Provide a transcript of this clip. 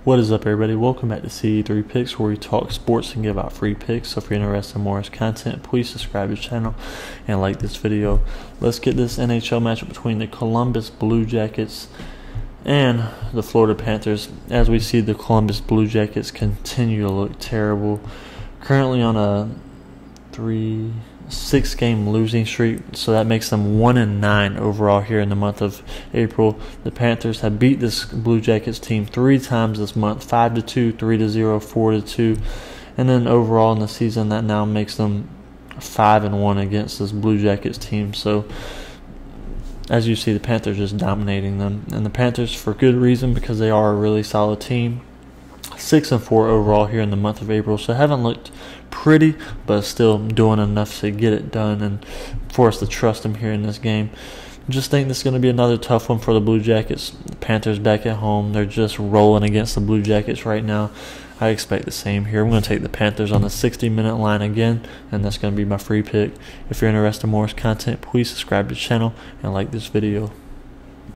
What is up, everybody? Welcome back to CE3 Picks, where we talk sports and give out free picks. So if you're interested in more content, please subscribe to the channel and like this video. Let's get this NHL matchup between the Columbus Blue Jackets and the Florida Panthers. As we see, the Columbus Blue Jackets continue to look terrible. Currently on a 6-game losing streak, so that makes them 1-9 overall here in the month of April. The Panthers have beat this Blue Jackets team 3 times this month: 5-2, 3-0, 4-2, and then overall in the season that now makes them 5-1 against this Blue Jackets team. So as you see, the Panthers just dominating them, and the Panthers for good reason, because they are a really solid team. 6-4 overall here in the month of April, so haven't looked pretty, but still doing enough to get it done and for us to trust them here in this game. Just think this is going to be another tough one for the Blue Jackets. The Panthers back at home, they're just rolling against the Blue Jackets right now. I expect the same here. I'm going to take the Panthers on the 60-minute line again, and that's going to be my free pick. If you're interested in more content, please subscribe to the channel and like this video.